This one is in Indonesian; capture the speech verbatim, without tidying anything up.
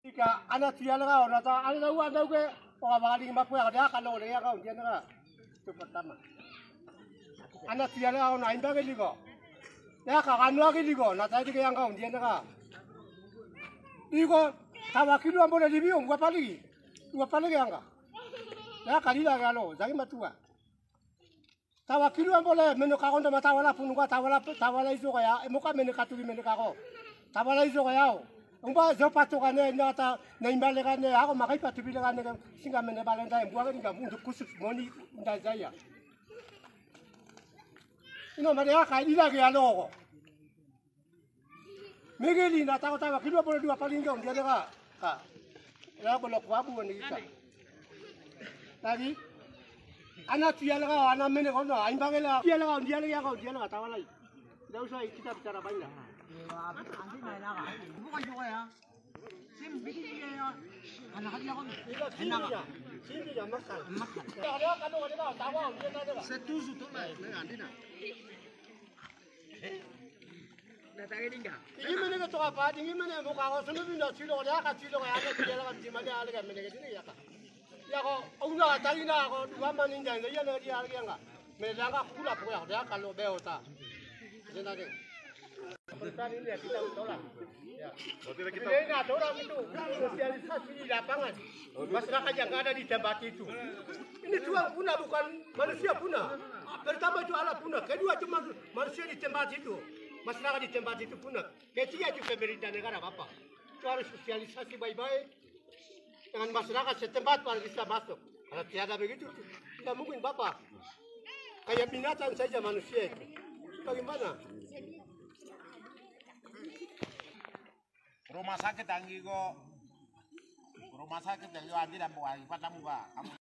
Ika anak dia lega orang ta anak tahu ada ke orang balik mak aku ada kalau dia kau dia lega itu pertama. Anak dia lega orang lain bagi juga. Ya kakan lagi juga. Nanti dia yang kau dia lega. Iko tawa kilo ambo dari biung gua pali, gua pali yang kau. Ya kali lagi kalau jadi matua. Tawa kilo ambo le menu kakon sama tawa lah pun gua tawa lah tawa lah isu kaya. Muka menu katu menu kakon. Tawa lah isu kaya. Umba zo patokannya nata na imbalekane ako makai patubilekane singa mene balenta mbua nga mundu kusuk moni ndazaya ino mane aka ila ke aloko megeli na tawa tawa kidua bolo dua palinga dia ka ka ya bolo kwabu ni kita tadi anak dia lega anak mene kono aimbangela dia lega dia lega kau dia lega tawa lai tidak usah kita bicara banyak. Anti na na ka. Bukan juga ya. Sim bikin ya. Anak dia kan. Enak. Sini dia makan. Makan. Ada kan ada tawa dia ada. Setuju tuh lah dengan anti na. Nah tadi enggak. Ini mana ke tukar apa? Ini mana muka kau sendiri pindah cilo dia kan cilo kaya ada dia lah di mana ada kan mana ke sini ya kan. Ya kau orang tadi na kau dua manin jangan dia nak dia lagi enggak. Mereka enggak pula pula dia kalau beota. Jadi nanti. Perusahaan ini ya kita tolak. Ya. Kita nggak orang itu sosialisasi di lapangan. Masyarakat yang ada di tempat itu. Ini tuang punah bukan manusia punah. Pertama itu alat punah. Kedua cuma manusia di tempat itu. Masyarakat di tempat itu punah. Ketiga itu pemerintah negara apa? Itu harus sosialisasi baik-baik dengan masyarakat setempat baru bisa masuk. Kalau tiada begitu tidak mungkin bapak. Kayak binatang saja manusia itu. Bagaimana? Rumah sakit anggi ko rumah sakit yang yo andi dan buat patah muka.